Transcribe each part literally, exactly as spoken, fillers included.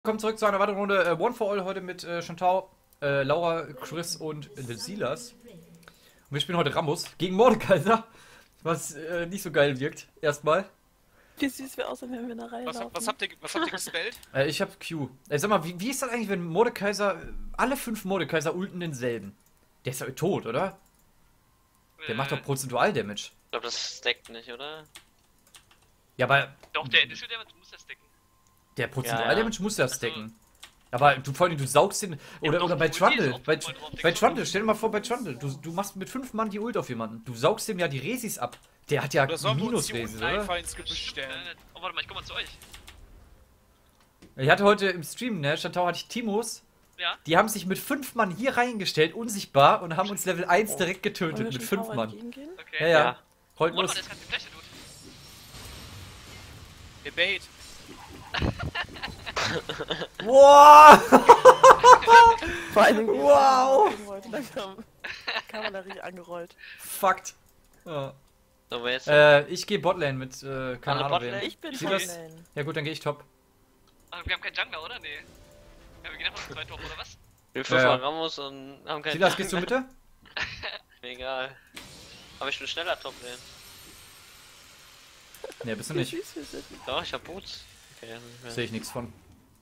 Willkommen zurück zu einer weiteren Runde äh, One for All heute mit äh, Chantal, äh, Laura, Chris und äh, Silas. Und wir spielen heute Rammus gegen Mordekaiser, was äh, nicht so geil wirkt. Erstmal. Wie süß wir aussehen, wenn wir in der Reihe Was, laufen. was habt ihr, was habt ihr gespellt? Äh, ich hab Q. Äh, sag mal, wie, wie ist das eigentlich, wenn Mordekaiser, alle fünf Mordekaiser ulten denselben? Der ist ja tot, oder? Der Äh, macht doch prozentual Damage. Ich glaube, das stackt nicht, oder? Ja, aber Doch, der Initial Damage muss das decken. der prozentual Ja, ja. Damage muss das decken. Aber du vor allem, du saugst den. Oder, doch, oder bei die Ulti ist Trundle. auch Bei, voll drauf, bei denkst du? Trundle, stell dir mal vor, bei Trundle. Du, du machst mit fünf Mann die Ult auf jemanden. Du saugst dem ja die Resis ab. Der hat ja Oder sollen wir uns die Minus-Resis, unten oder? einfach ins Gebüsch stellen? Oh, warte mal, ich komm mal zu euch. Ich hatte heute im Stream, ne, Chantal, hatte ich Timos. Ja? Die haben sich mit fünf Mann hier reingestellt, unsichtbar, und haben uns Level eins Oh. direkt Wollen getötet. wir Mit schon fünf Power Mann. entgegengehen? Okay. Ja, ja. Ja. Rollt Warte los. mal, der ist gerade die Fläche, Dude. Der Bait. Wow! Vor allen Dingen, wie Wow. er angewollt. Dann kam Kavallerie angerollt. Fucked. Ja. So, wer jetzt? Äh, ich gehe Botlane mit, äh, keine Alle Ahnung Botlane? wen. Ich bin Sieh von das? Lane. Ja gut, dann gehe ich top. Ach, wir haben keinen Jungler, oder? Nee. Ja, wir gehen einfach zu zweit top, oder was? Wir Ja, ja. Ramos und haben keinen Silas, gehst du Mitte? Mir egal. Aber ich bin schneller Top Lane. Ne, bist du Wie nicht. süß wir sind. Doch, ich hab Boots. Okay, nicht mehr. Sehe ich nichts von.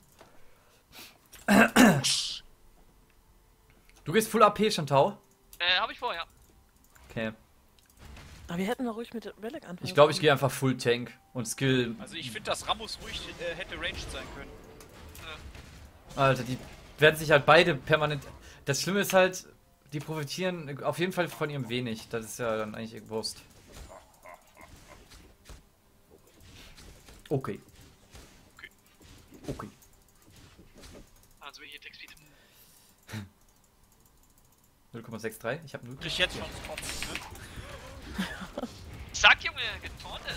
Du gehst Full A P, Chantal? Äh, hab ich vor, ja. Okay. Aber wir hätten doch ruhig mit Relic anfangen. Ich glaube, ich gehe einfach Full Tank und Skill. Also ich finde, dass Ramos ruhig äh, hätte ranged sein können. Alter, die werden sich halt beide permanent. Das Schlimme ist halt, die profitieren auf jeden Fall von ihrem wenig. Das ist ja dann eigentlich Wurst. Okay. Okay. Also hier Text Speed. null Komma sechsundsechzig. Ich habe null. Ich jetzt schon Top, ne? Sag, Junge, getortet.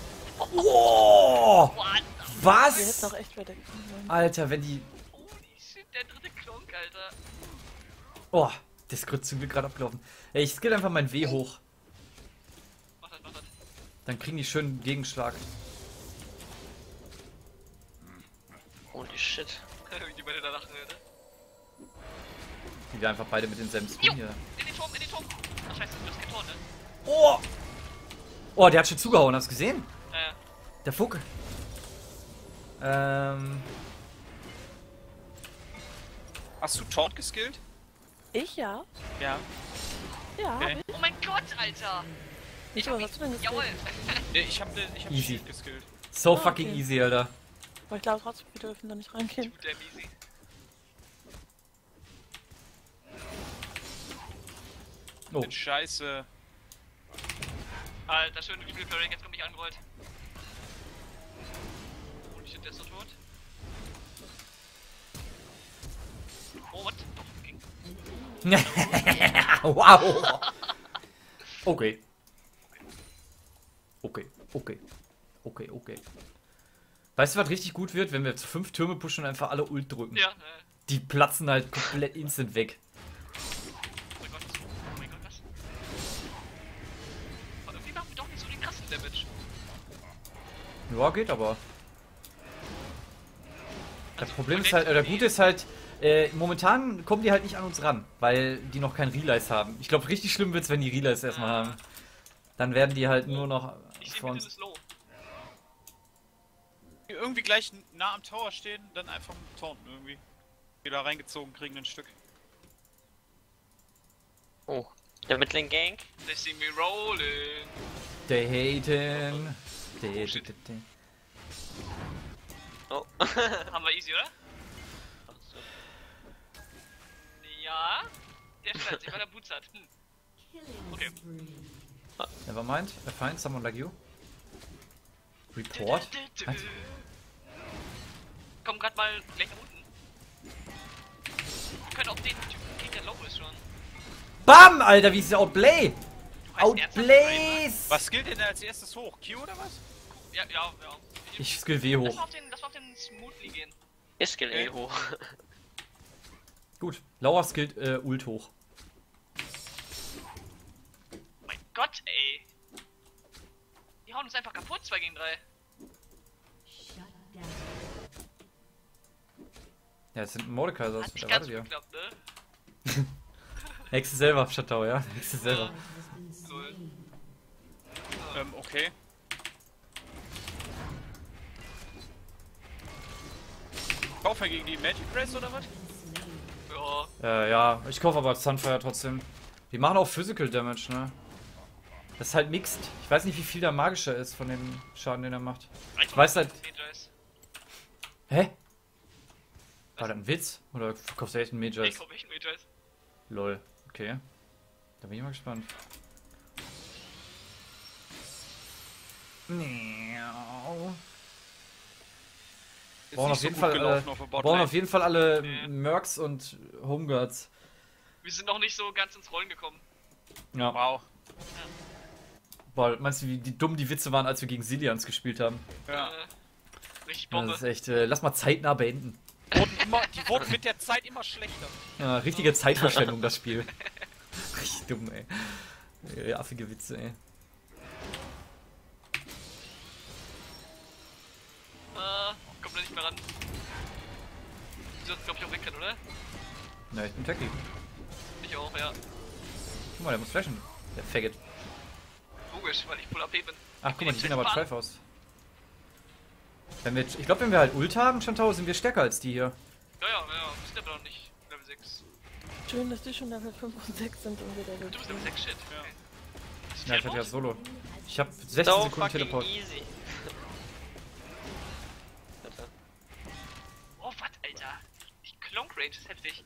Oh! What? Wir hätten Was? doch echt Relic anfangen sollen. Alter, wenn die. Holy shit, der dritte Klonk, Alter. Oh, das ist gerade zum Glück gerade abgelaufen. Ey, ich skill einfach mein W hoch. Mach das, mach das. Dann kriegen die schön Gegenschlag. Holy shit. Wie die beide da lachen, Alter. Die wir einfach beide mit denselben Jo, Spin hier. in den Turm, in den Turm. Ach scheiße, du hast getornt, ne? Oh! Oh, der hat schon zugehauen, hast du gesehen? Ja, ja. Der Fuck. Ähm. Hast du Taunt geskillt? Ich ja. Ja. Ja. Okay. hab ich. Oh mein Gott, Alter. Wieso, was hast du denn geskillt? Jawohl. Nee, ich hab, ne, ich hab Easy. Shield geskillt. So Ah, fucking okay. easy, Alter. Aber ich glaube trotzdem, wir dürfen da nicht reingehen. Gut, der easy. Oh. Bin scheiße. Alter, schön gespielt, Flurry, jetzt kommt mich angerollt. Holy shit, der ist so tot. Oh, what? Doch, ging. Wow! Okay. Okay, okay. Okay, okay. Weißt du, was richtig gut wird, wenn wir zu fünf Türme pushen und einfach alle Ult drücken? Ja, äh. Die platzen halt komplett instant weg. Oh mein Gott, was? Oh mein Gott, was? Aber irgendwie machen wir doch nicht so den krassen Damage. Ja, geht aber. Das Also, Problem man ist halt, denkt, oder okay, gut ist halt, äh, momentan kommen die halt nicht an uns ran, weil die noch kein Relice haben. Ich glaube, richtig schlimm wird's, wenn die Relice erstmal Ah. haben. Dann werden die halt nur noch Ich sehe vor bitte uns. das Low. Irgendwie gleich nah am Tower stehen, dann einfach taunten irgendwie. Wieder reingezogen kriegen ein Stück. Oh. Der Midlane Gank. They see me rolling. They haten. They, Oh, shit. they, they. Oh. Haben wir easy, oder? Ja. Der stellt sich, weil er Boots hat. Hm. Okay. Never mind. I find someone like you. Report? Was? Komm grad mal gleich nach unten. Wir können auch den Typen kriegen, der low ist schon. Bam! Alter, wie ist der Outplay? Du heißt ernsthaft Outplays! Was skillt denn als erstes hoch? Q oder was? Ja, ja, ja. Ich skill W Lass hoch. mal auf den, lass mal auf den Smoothly gehen. Ich skill eh hoch. Gut. Laura skillt äh, Ult hoch. Mein Gott, ey. Die hauen uns einfach kaputt, zwei gegen drei. Ja, jetzt sind Mordekaiser. Hat Was nicht ganz erwartet gut ihr? geklappt, ne? Hexe selber, Chatau, ja? Hexe selber. Lol. Ähm, okay. Kaufen wir gegen die Magic Race oder was? Ja. Äh, ja, ich kaufe aber Sunfire trotzdem. Die machen auch Physical Damage, ne? Das ist halt mixed. Ich weiß nicht, wie viel da magischer ist von dem Schaden, den er macht. Ich weiß halt- Magi's. Hä? War das ein Witz? Oder kaufst du echt einen Ich Magi's? kauf echt Magi's. Lol, okay. Da bin ich mal gespannt. Miau. Ist Brauchen nicht auf jeden gut Fall, gelaufen äh, auf der brauchen Botlane. auf jeden Fall alle Nee. Mercs und Homeguards. Wir sind noch nicht so ganz ins Rollen gekommen. Ja. Wow. Boah, meinst du, wie die dumm die Witze waren, als wir gegen Silians gespielt haben? Ja. Äh, richtig Ja, Bombe. das ist echt, äh, lass mal zeitnah beenden. Wurden immer, die wurden mit der Zeit immer schlechter. Ja, richtige Zeitverschwendung, das Spiel. Richtig dumm, ey. Äh, affige Witze, ey. Äh, kommt da nicht mehr ran. Du sollst, glaub ich, auch wegrennen, oder? Na, ich bin Techie. Ich auch, ja. Guck mal, der muss flashen. Der Faggot. Logisch, weil ich Full A P bin. Ach, guck mal, die Ich sehen bin aber jetzt Triforce. Wenn wir, ich glaube, wenn wir halt Ult haben, Chantau, sind wir stärker als die hier. Ja, ja, ja, wir sind aber noch nicht Level sechs. Schön, dass die schon Level fünf und sechs sind und wir Level Du bist Level sechs, shit. Ja. Okay. Ist Ja, ich hatte ja Teleport? Solo. Ich habe sechzehn So Sekunden fucking Teleport. easy. Alter. Oh, was, Alter? Die Clonk Range ist heftig.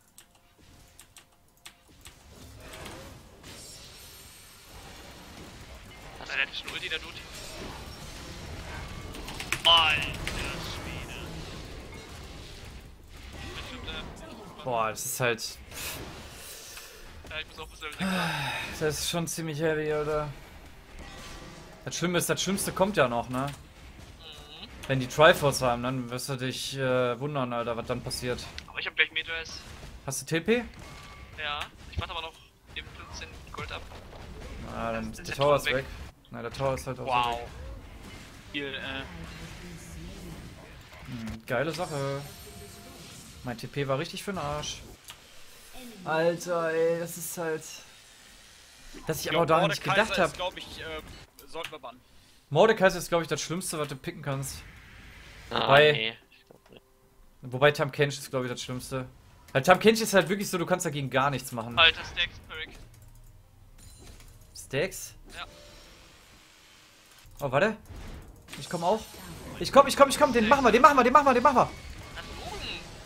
Alter, der hat schon Ulti, der Dude. Alter Schwede. Bestimmt, äh, Boah, das ist halt. ja, ich muss auch bis Level sechs sein. Das ist schon ziemlich heavy, oder? Das Schlimme ist, das Schlimmste kommt ja noch, ne? Wenn die Triforce haben, dann wirst du dich äh, wundern, Alter, was dann passiert. Aber ich hab gleich Majors. Hast du T P? Ja, ich warte aber noch eben fünfzehn Gold ab. Ah, dann Das ist der der Tower Turm ist weg. weg. Nein, der Tower ist halt auch so Wow. weg. Viel, äh, Hm, geile Sache. Mein T P war richtig für den Arsch. Alter, ey, das ist halt. Dass ich ja, aber da nicht Mordekaiser gedacht habe. ist, glaube ich, äh, sollten wir bannen. Mordekaiser ist, glaube ich, das Schlimmste, was du picken kannst. Ah, Wobei- nee. Ich glaub nicht. Wobei Tam Kench ist, glaube ich, das Schlimmste. Weil Tam Kench ist halt wirklich so, du kannst dagegen gar nichts machen. Alter Stacks, Peric. Stacks? Ja. Oh, warte. Ich komm auch. Ich komm, ich komm, ich komm. Den machen wir, den machen wir, den machen wir, den machen wir. Na nun.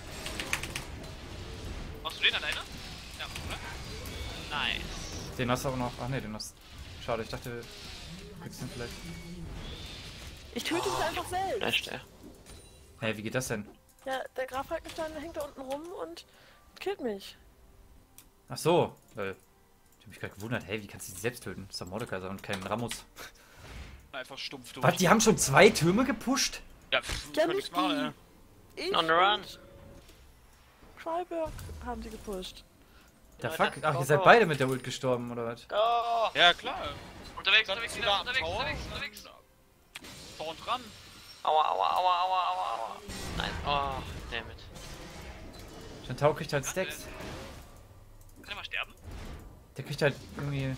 Machst du den alleine? Ja, oder? Nice. Den hast du auch noch. Ach nee, den hast. Schade, ich dachte, du kriegst den vielleicht. Ich töte ihn einfach selbst. Flash der. Hey, wie geht das denn? Ja, der Graf Falkenstein hängt da unten rum und killt mich. Ach so. Weil. Ich hab mich gerade gewundert, hey, wie kannst du dich selbst töten? Das ist der Mordekaiser und kein Ramos. Einfach stumpf durch. Was, die haben schon zwei Türme gepusht? Ja, pff, Ja, kann nicht nichts machen, die. ey. Ich On the run. und Cryberg haben sie gepusht. Der Ja, fuck? das- Ach, ihr go, seid go. beide mit der Ult gestorben, oder was? Go! Ja, klar. Unterwegs, Dann unterwegs, sogar am unterwegs, Tower. unterwegs, unterwegs. Vorn dran. Aua, aua, aua, aua, aua, aua. Nein. Oh, dammit. Chantau kriegt halt Stacks. Kann er mal sterben? Der kriegt halt irgendwie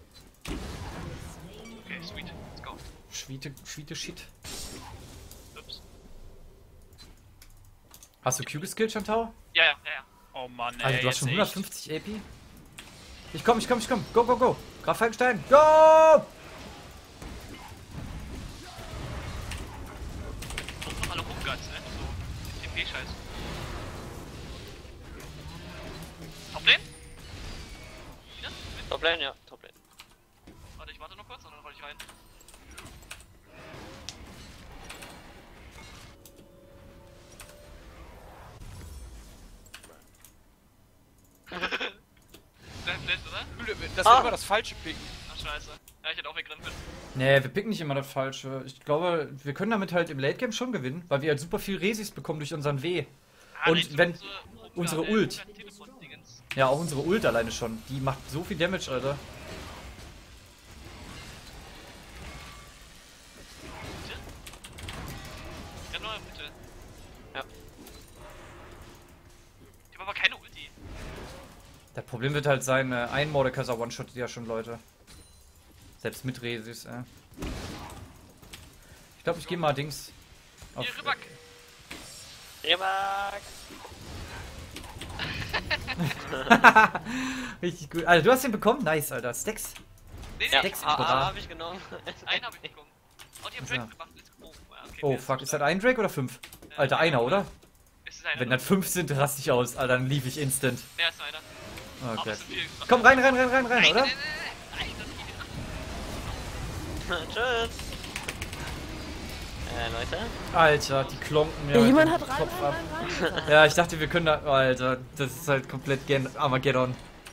Okay, sweet. Let's go. Schwiete, Schwiete Shit. Ups. Hast du Q geskillt, Chantau? Ja, ja, ja, ja. Oh Mann, ey. Also du hast jetzt schon echt. hundertfünfzig A P? Ich komm, ich komm, ich komm. Go, go, go. Graf Falkenstein. Go! Und noch alle Homeguards, ne? So, T P-Scheiß. Toplane? Wieder? Mit? Toplane, ja, Toplane. Warte, ich warte noch kurz und dann roll ich rein. Dein Flash, oder? Das Ah. ist immer das falsche Picken. Ach, scheiße. Ja, ich hätte auch wegrennen können. Nee, wir picken nicht immer das Falsche. Ich glaube, wir können damit halt im Late Game schon gewinnen, weil wir halt super viel Resis bekommen durch unseren W. Ah, Und nicht wenn- Homeguard, unsere ey, Ult. Homeguard-Teleport-Dingens. Ja, auch unsere Ult alleine schon. Die macht so viel Damage, Alter. Ja, nur bitte. Das Problem wird halt sein, äh, ein Mordekaiser One-Shot ja schon Leute. Selbst mit Resis, äh. Ich glaube, ich gehe mal Dings. Auf, Hier, Rüback. Rieback. Richtig gut. Alter, du hast den bekommen? Nice, Alter. Stacks. Nee, Ja, nee, Stacks ah, Bra. ah, hab ich genommen. einen habe ich bekommen. Oh, die haben Ja. Drake gemacht. Oh, ja, okay, Oh, der fuck. so Ist das stark. ein Drake oder fünf? Äh, Alter, einer, oder? Ist es einer? Wenn das fünf sind, raste ich aus. Alter, dann lief ich instant. Der ist einer. Oh Aber Gott. es sind viele. Komm, rein, rein, rein, rein, rein, Nein, oder? nein, nein, nein, nein, Tschüss. Äh, Leute. Alter, die klonken mir Ja, mit jemand dem hat rein, Kopf rein, ab. rein, rein. Ja, ich dachte, wir können da... Oh, Alter, das ist halt komplett Gen Armageddon.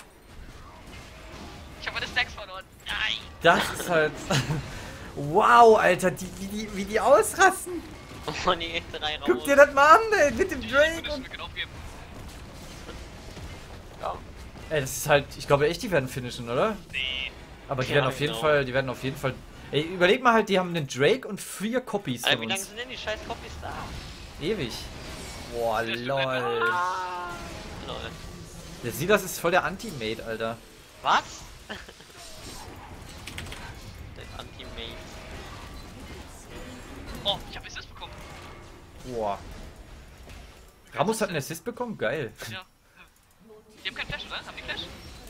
Ich habe meine Stacks verloren. Nein. Das ist halt... Wow, Alter, die, wie, die, wie die ausrasten. Oh, die drei raus. Guck dir das mal an, ey, mit dem Die Drake Finish, und... wir können aufgeben. Ja. Ey, das ist halt... Ich glaube echt, die werden finishen, oder? Nee. Aber die Ja, werden auf jeden genau. Fall... Die werden auf jeden Fall... Ey, überleg mal halt, die haben einen Drake und vier Copies Alter, von wie lange uns. sind denn die scheiß Copies da? Ewig. Boah, Das stimmt lol. Ah, lol. Der Silas ist voll der Anti-Mate, Alter. Was? Der Anti-Mate. Oh, ich habe Assist bekommen. Boah. Ramos hat einen Assist bekommen? Geil. Ja. Die haben keinen Flash, oder? Haben die Flash?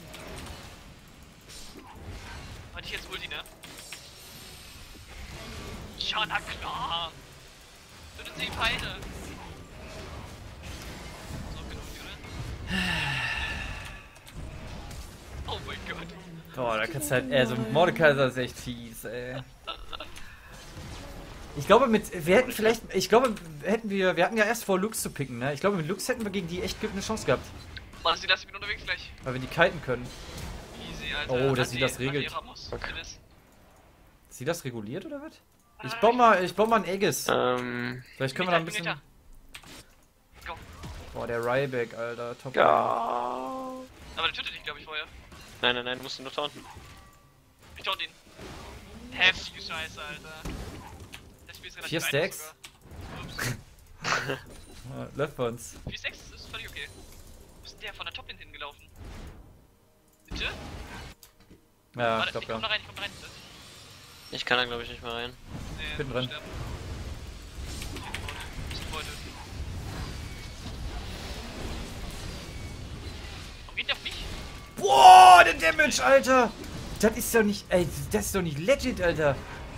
Hatte ich jetzt Ulti, ne? Ja, na klar. Töten sie beide. So, genug, oder? Oh mein Gott. Boah, da kannst du halt... Also, Mordekaiser ist echt fies, ey. Ich glaube, mit... Wir hätten vielleicht... Ich glaube, hätten wir... Wir hatten ja erst vor, Lux zu picken, ne? Ich glaube, mit Lux hätten wir gegen die echt eine Chance gehabt. Mann, sie lassen mich unterwegs gleich. Weil wir die kiten können. Easy, Alter. Oh, dass Anti- sie das regelt. Anti-Ramos. Dennis. Ist sie das reguliert, oder was? Ich baue mal... Ich baue mal ein Aegis. Ähm. Vielleicht können wir da ein Ich bin bisschen... hinter. Go. Boah, der Ryback, Alter. Top. Ja. Aber der tötet dich, glaube ich, vorher. Nein, nein, nein, du musst ihn nur taunten. Ich taunt ihn. Heftige Scheiße, Alter. Das Spiel ist relativ Vier einfach Stacks? sogar. Ups. Ja, läuft bei uns. Vier Stacks ist völlig okay. Wo ist denn der von der Top-Lane hingelaufen? Bitte? Ja, Warte, ich glaube ich komm da ja. rein, ich komm da rein, bitte. Ich kann da glaube ich nicht mehr rein. Nee, bin drin. sterben. Ist Beute. Warum geht der auf mich? Boah, der Damage, Alter! Das ist doch nicht... Ey, das ist doch nicht legit, Alter.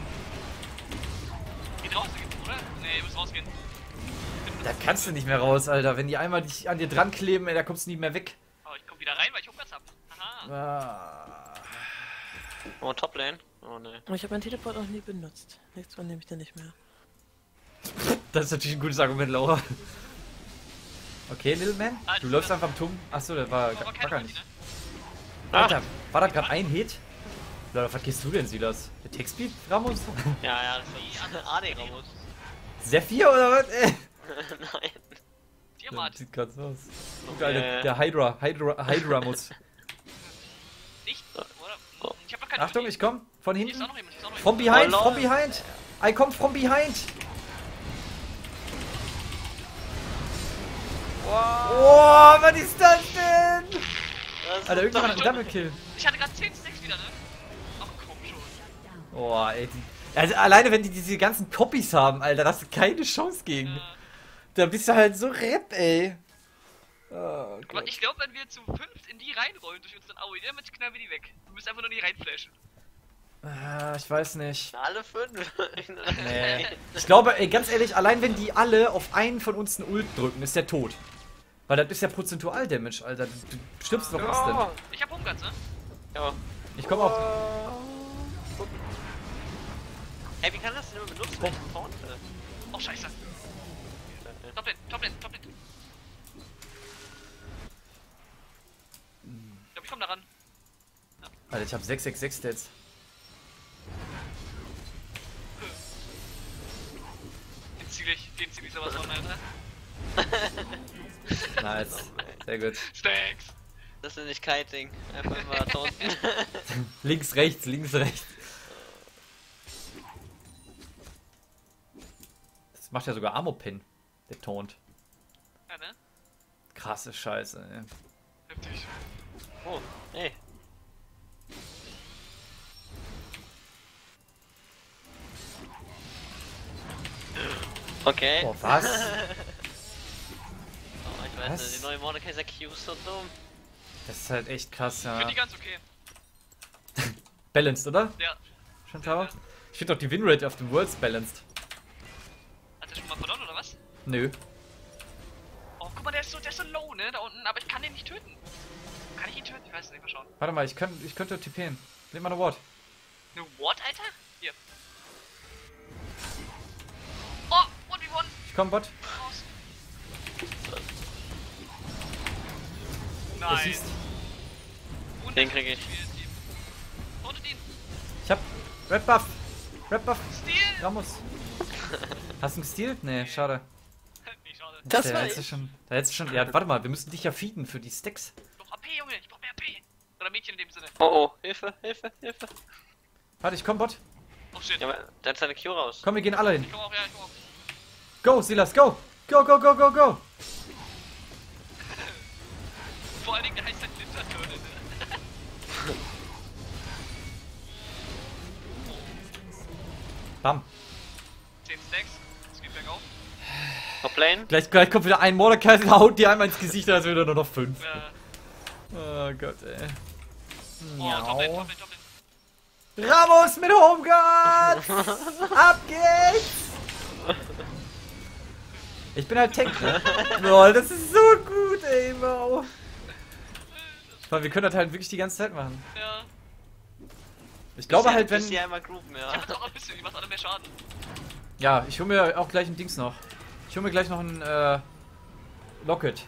Geht raus, oder? Nee, ihr müsst rausgehen. Da kannst du nicht mehr raus, Alter. Wenn die einmal dich an dir dran kleben, ey, da kommst du nicht mehr weg. Oh, ich komm wieder rein, weil ich Hochplatz hab. Aha. Ah. Oh, Toplane? Oh ne. Ich habe meinen Teleport noch nie benutzt. Nächstes Mal nehme ich den nicht mehr. Das ist natürlich ein gutes Argument, Laura. Okay, Little Man, Ah, du das läufst war- einfach am Turm. Achso, der war, Aber war keine gar Ulti, nicht. ne? Alter, war das gerade ein Hit? Leute, was gehst du denn, Silas? Der Textbeat, Ramos? Ja, ja, das ist A D Ramos. Sephir oder was? Ey. Nein. Tiamat. Sieht ganz aus. Guck, Okay. Alter, der Hydra, Hydra, Hydra muss. Nicht? Oder? Ich hab noch keine Achtung, Ulti. ich komm. Von Hier ist auch hinten. noch jemand, hier ist auch noch From jemand. behind, Oh, from lol. behind. I come from behind. Oh, was ist das denn? Das Alter, ist irgendwann doch hat einen Double Kill. Ich hatte gerade zehn Stacks wieder, ne? Ach komm schon. Oh, ey. Die, also alleine wenn die diese ganzen Copies haben, Alter, da hast du keine Chance gegen. Äh, Da bist du halt so rep, ey. Oh, aber Gott. ich glaube, wenn wir zu fünft in die reinrollen durch unseren Aoi, damit knallen wir die weg. Du musst einfach nur die reinflashen. Ah, ich weiß nicht. alle fünf. Nee. Ich glaube, ey, ganz ehrlich, allein wenn die alle auf einen von uns einen Ult drücken, ist der tot. Weil das ist ja prozentual Damage, Alter. Du, du stirbst doch instant. Ich hab Homeguns, ne? Ja. Ich komm auch. Ey, wie kann das denn immer benutzen, wenn ich taunte? Oh, scheiße. Toplane, Toplane, Toplane. Ich glaube, ich komm da ran. Alter, ich hab sechs sechs sechs Stats. Den ziel ich, den ziel ich sowas von, Alter. Nice. Sehr gut. Stacks. Das ist nicht Kiting. Einfach immer taunten. Links, rechts, links, rechts. Das macht ja sogar Ammo-Pin. Der taunt. Ja, ne? Krasse Scheiße, ey. Heftig. Oh, hey. Okay. Boah, was? Oh, ich weiß Was? nicht, die neue Mordekaiser Q ist so dumm. Das ist halt echt krass, Ich ja. finde die ganz okay. Balanced, oder? Ja. Chantal? Ich finde doch die Winrate auf dem Worlds balanced. Hat der schon mal verloren oder was? Nö. Oh, guck mal, der ist so, der ist so low, ne? Da unten, aber ich kann den nicht töten. Kann ich ihn töten? Ich weiß es nicht, mal schauen. Warte mal, ich, kann, ich könnte TPen. Nimm mal eine Ward. Ne, what, Alter? Hier. Oh, one v one. Ich komm, Bot. Raus. Du Nein. siehst. Den krieg ich. Totet ihn. Ich hab Red Buff. Red Buff. Steal. Ramos. Hast du ihn gestealt? Nee, schade. Nee, schade. Das Der war hättest du ich. schon. Da hättest du schon. Ja, warte mal, wir müssen dich ja feeden für die Stacks. Doch A P, Junge. Ich brauch mehr A P. Oder Mädchen in dem Sinne. Oh oh, Hilfe, Hilfe, Hilfe. Warte, ich komm, Bot. Oh shit. Ja, aber der hat seine Q raus. Komm, wir gehen alle hin. Ich komm auch, ja, ich komm auch. Go, Silas, go! Go, go, go, go, go! Vor allen Dingen, der heißt halt Ninja Turtle, ne? Bam. zehn Stacks. Es geht bergauf. Top Lane. Gleich, gleich kommt wieder ein Mordekaiser und haut die einmal ins Gesicht, als wäre nur noch fünf. Ja. Oh Gott, ey. Oh, Top Lane, Top Lane, Top Lane. Ramos mit Home Guards! Ab geht's! Ich bin halt Tank, ne? Boah, das ist so gut, ey, wow. Weil wir können das halt wirklich die ganze Zeit machen. Ja. Ich glaube Bis halt, die- bis wenn... die einmal groupen, ja. Ich hab jetzt auch ein bisschen, ich mach alle mehr Schaden. Ja, ich hole mir auch gleich ein Dings noch. Ich hole mir gleich noch ein, äh... Locket.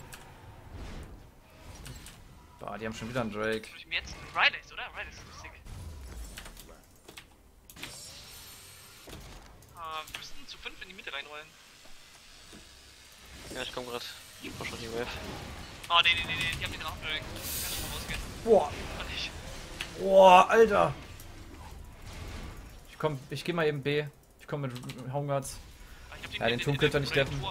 Boah, die haben schon wieder einen Drake. Würde ich mir jetzt Rylais, oder? Rylais ist lustig. Ah, wir müssten zu fünf in die Mitte reinrollen. Ja, ich komm grad. Ich brauch schon die Wave. Oh, nee, nee, nee, nee, die haben den Drachen Drake. Kann schon mal rausgehen. Boah, Kann ich. boah, Alter. Ich komm, ich geh mal eben B. Ich komm mit Home Guards. Ah, ich hab Ja, den Turm könnt ihr nicht oder den deffen. Turm.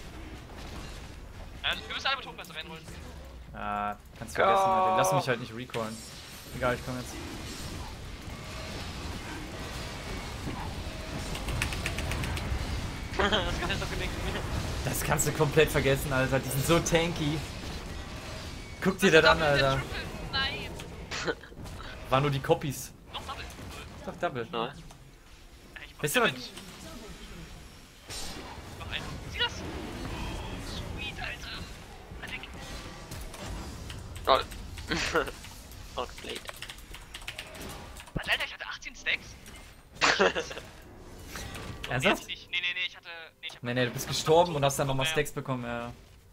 Ja, wir müssen alle mit Turmklasse reinrollen. Ah, kannst du vergessen, Alter. Die lassen mich halt nicht recallen. Egal, ich komm jetzt. Das kann jetzt doch gelingt mir. Das kannst du komplett vergessen, Alter. Die sind so tanky. Guck dir das an, Alter. Nein. War nur die Copies. Noch Double. Doch, Double. Ja. Ja, ich mach Weißt du was? Damage. Noch einen. Sieh das? Sweet, Alter. Alter, Lol. Outplayed. was, Alter, ich hatte achtzehn Stacks. Nee, Ernsthaft? hatte ich nicht. Nee, nee, nee, ich hatte. Nee, ich hab Nee, nee, du bist gestorben und hast dann nochmal Stacks bekommen, ja.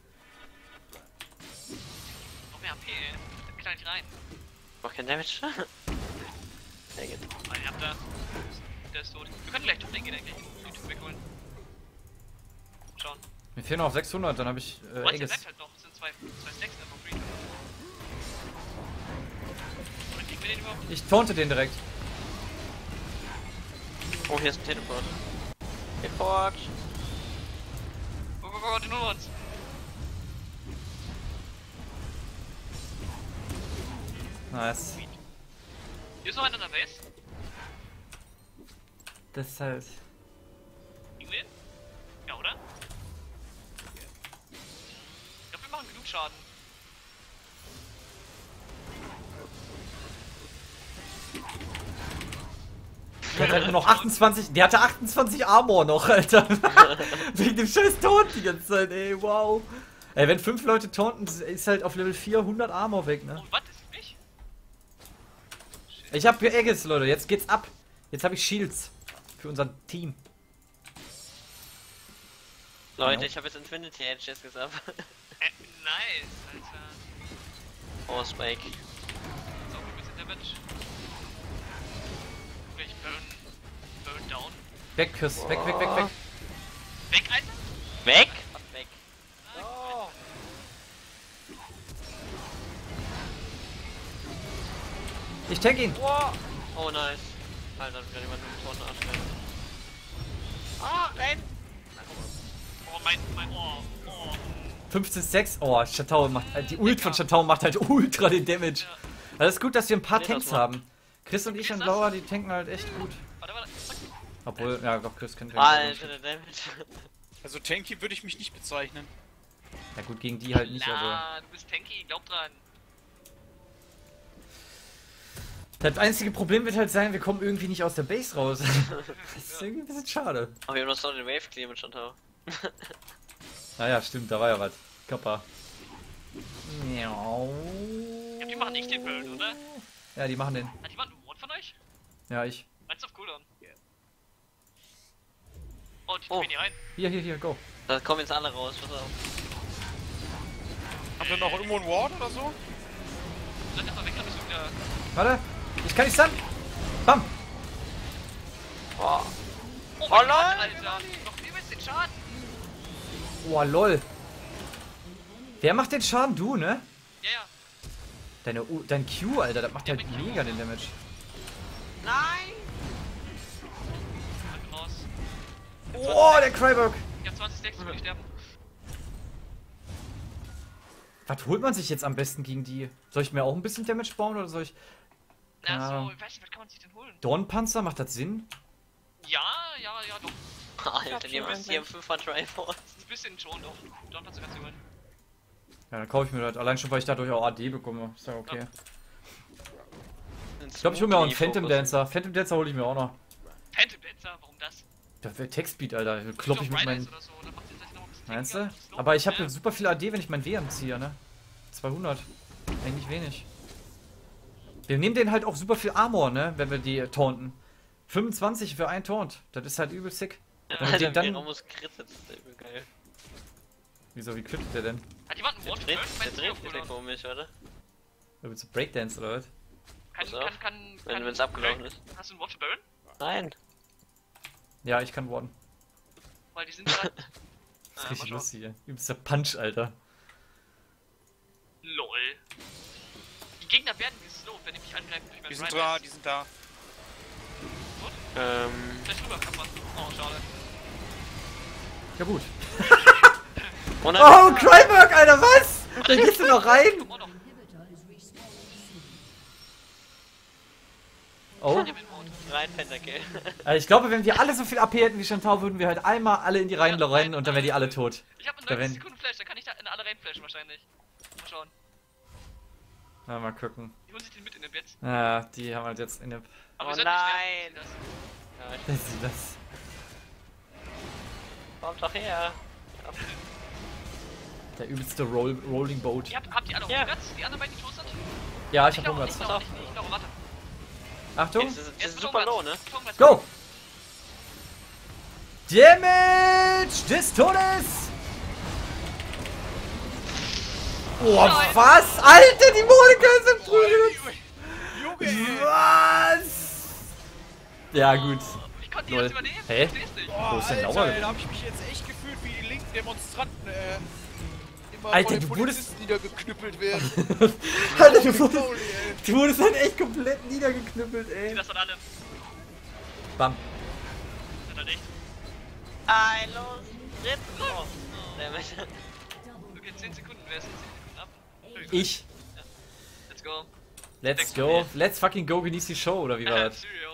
noch mehr A P, ey. Das geht da nicht rein. Mach kein Damage. Sehr gut. Ah, ihr habt da. Der ist tot. Wir können gleich Top Lane gehen, eigentlich. Die Typen wegholen. Schauen. Mir fehlen noch auf sechshundert, dann habe ich äh, Manche Aegis. bleibt halt noch. Es sind zwei, zwei Stacks ne, for free. Oder kriegen wir den überhaupt? Ich taunte den direkt. Oh, hier ist ein Teleport. Teleport. Go, go, go, den holen wir uns. Nice. Hier ist noch einer in der Base. Das ist halt... Kriegen wir ihn? Ja, oder? Ich glaube, wir machen genug Schaden. Der hat halt nur noch achtundzwanzig... Der hatte achtundzwanzig Armor noch, Alter. Wegen dem scheiß Taunt die ganze Zeit, ey, wow. Ey, wenn fünf Leute taunten, ist halt auf Level vier hundert Armor weg, ne? Oh, was? Das ist mich? Ich hab Aegis, Leute, jetzt geht's ab. Jetzt habe ich Shields. Für unser Team. Leute, ich habe jetzt Infinity Edge jetzt gesagt. Äh, nice, Alter. Oh, Spike. Jetzt auch ein bisschen Damage. Gleich burn. Burn down. Weg, Küss. Weg, weg, weg, weg. Weg, Alter! Weg? Weg. Ich tank ihn. Oh, nice. Alter, da jemand mit dem Tor nachstellen. Ah, renn! Oh, mein, mein, oh, oh. fünfzehn sechs. Oh, Chatao macht. Die Ult von Chatao macht halt ultra den Damage. Ja. Also ist gut, dass wir ein paar Nee, Tanks das war- haben. Chris und ich und Laura, die tanken halt echt gut. Warte, warte. Zack. Obwohl, ja doch, Chris kennt Alter, der Damage. Also tanky würde ich mich nicht bezeichnen. Ja gut, gegen die halt nicht, aber... Na, du bist tanky, glaub dran. Das einzige Problem wird halt sein, wir kommen irgendwie nicht aus der Base raus. Das ist irgendwie ein bisschen schade. Aber wir haben noch so den Wave Clear mit Chantal. Naja, stimmt, da war ja was. Kappa. Miau. Ja, die machen nicht den Burn, oder? Ja, die machen den. Hat jemand einen Ward von euch? Ja, ich. Eins auf Cooldown. Und ich Oh. bin hier rein. Hier, hier, hier, go. Da kommen jetzt alle raus, pass auf. Habt ihr noch irgendwo ein Ward oder so? Bleib einfach weg, dann bist du wieder. Warte, ich kann nicht stunnen. Bam. Boah. Oh, Oh, mein lol. Gott, Alter! Noch übelst den Schaden! Oh, lol. Wer macht den Schaden? Du, ne? Ja, ja. Deine U dein Q, Alter, das macht Ja, halt mit Q. mega den Damage. Nein! Ich bin raus. Oh, der Cryberg. Ich hab zwanzig Stacks, ich will sterben. Was holt man sich jetzt am besten gegen die? Soll ich mir auch ein bisschen Damage bauen oder soll ich... Na, Ja. so, ich weiß nicht, was kann man sich denn holen? Dornpanzer, macht das Sinn? Ja, ja, ja, doch. Alter, die haben die haben fünfmal Triforce. Ein bisschen schon, doch. John, kannst du ganz holen. Ja, dann kaufe ich mir das. Allein schon, weil ich dadurch auch A D bekomme. Ist ja okay. Ich glaube, ich hole mir auch einen Phantom Dancer. Phantom Dancer hole ich mir auch noch. Phantom Dancer, warum das? Das wäre Textbeat, Alter. Klopp ich mit meinen... Oder so, dann macht ihr vielleicht noch ein bisschen Meinst tankiger, du? ein bisschen slow. Aber ich habe Ja. super viel A D, wenn ich mein W M ziehe, ne? zweihundert. Eigentlich wenig. Wir nehmen den halt auch super viel Armor, ne? Wenn wir die taunten. fünfundzwanzig für ein Taunt. Das ist halt übel sick. Wenn wir Alter, den dann... dann muss Crit jetzt, das ist übel geil. Wieso, wie crittet der denn? Hat jemand einen Der Ward dreht, Burn? der Meinst du dreht auf wieder Cooldown? komisch, oder? Willst du Breakdance oder was? Kann, Pass auf, kann, kann, wenn- kann... wenn's abgelaufen ist. Hast du einen Ward für Burn? Nein. Ja, ich kann warden. Weil die sind gerade... Das ist Ah, mal richtig schauen. lustig hier. Übelster Punch, Alter. LOL. Die Gegner werden geslowt, wenn die mich angreifen durch mein Die sind Rhyme da, Dance. die sind da. Ähm. Vielleicht rüber, Kappa. Oh, schade. Ja gut. Und dann, Oh, Cryberg, Alter, was? Da gehst du noch rein? Komm auch noch. Oh. Ich hab den Ward. rein Pentakill. Also ich glaube, wenn wir alle so viel A P hätten wie Chantal, würden wir halt einmal alle in die Reihen Ja, rennen und dann wären die alle tot. Ich hab eine Da neunzig werden- Sekunden Flash, dann kann ich da in alle reinflashen wahrscheinlich. Mal schauen. Na, mal gucken. Die holen sich den mit in den Bett. Ja, die haben halt jetzt in der... Aber Oh wir sollten nicht nein. sterben. Ja, ich, Das ist das. kommt doch her. Der übelste Roll Rolling Boat. Ihr habt, habt ihr alle Ja. hundert? Die anderen beiden, die tot sind? Ja, ich Ich hab glaube, hundert. ich glaube, nicht, ich glaube, warte. Achtung. Das ist, das Erst ist super low, ne? Go! Damage des Todes! Oh, Nein. was? Alter, die Monika ist im Prügel! Junge, ey. Was? Ja, gut. Ich konnte die Lol. jetzt übernehmen. Hä? Ich versteh's nicht. Boah, Wo ist denn Alter, Laura? ey, da hab ich mich jetzt echt gefühlt wie die linken Demonstranten, äh, immer Alter, von den du wurdest- Polizisten niedergeknüppelt werden. Alter, du wurdest, Holy, ey. du wurdest halt echt komplett niedergeknüppelt, ey. Das waren alle. Bam. Das hat echt. Ein los. Jetzt. Oh. Damit. Okay, zehn Sekunden. Wer ist in zehn Sekunden ab? Ich. Let's go. Let's go. Let's fucking go, genieß die Show, oder wie war das? Syrio,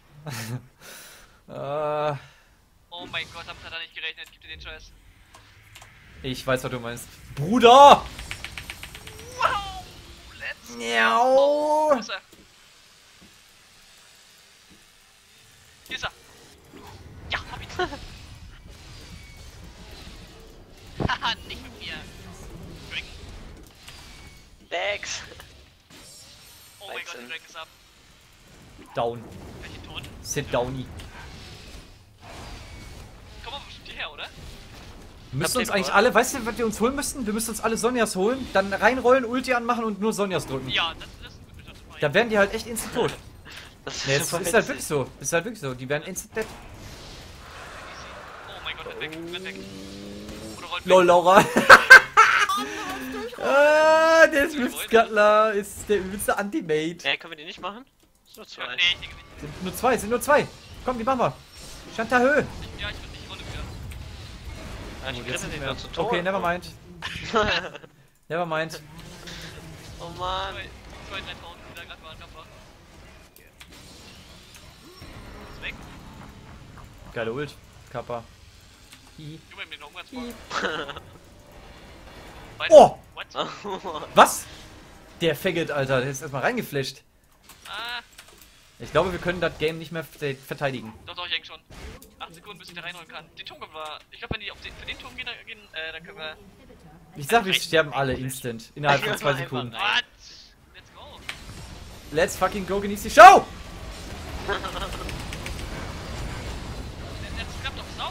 Alter. Äh, Oh mein Gott, damit hat er nicht gerechnet. Gib dir den Scheiß. ich weiß, was du meinst. Bruder! Wow! Let's Miau! Wo ist er? Hier ist er. Ja, hab ihn. Haha, nicht mit mir. Drink. Dex. Oh mein Gott, Wechseln. der Drink ist ab. Down. Kann ich ihn tot? Sit downy. Komm mal bestimmt hierher, oder? Wir müssen Habt uns ihr eigentlich vor? alle, weißt du, was wir uns holen müssten? Wir müssen uns alle Sonjas holen, dann reinrollen, Ulti anmachen und nur Sonjas drücken. Ja, das, das ist gut. Das Da werden die halt echt instant tot. Das Nee, es super ist halt witzig. wirklich so. Ist halt wirklich so. Die werden instant dead. Oh mein Gott, wird weg, wird weg. Oder rollt Lol, weg. Laura. Ah, der Swift-Scuttler ist der übelste Anti-Mate. Ey, können wir die nicht machen? Ist nur Ja, zwei. nee, ich denke nicht. Sind nur zwei, sind nur zwei. Komm, die machen wir. Chantahö. Ich, ja, ich, ich rolle wieder. Ah, ich Jetzt kriege sind den wir- nur zu Tod. Okay, never mind. Never mind. Oh Mann. Zwei, zwei, drei Tausend wieder Geile Ult. Kappa. Hi. Junge, mit dem Umgangswort. Oh! What? Was? Der Faggot, Alter, der ist erstmal reingeflasht. Ah, Ich glaube, wir können das Game nicht mehr ver- verteidigen. doch, doch, ich denke schon. acht Sekunden, bis ich da reinholen kann. Die Turm war. Ich glaube, wenn die auf den, für den Turm gehen, dann, gehen, äh, dann können wir. Ich sag, wir sterben alle instant. Innerhalb von zwei Sekunden. What? Let's go! Let's fucking go, genieß die Show! Jetzt klappt doch sau.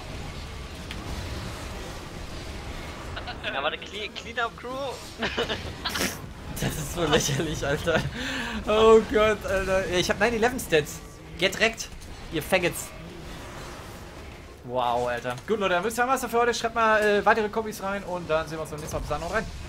Ja, warte, clean, clean up Crew. Das ist so lächerlich, Alter. Oh Gott, Alter. Ich hab nine eleven Stats. Get wrecked, ihr Faggots. Wow, Alter. Gut, Leute, dann wisst ihr was für heute. Schreibt mal äh, weitere Copies rein und dann sehen wir uns beim nächsten Mal. Bis dann, haut rein.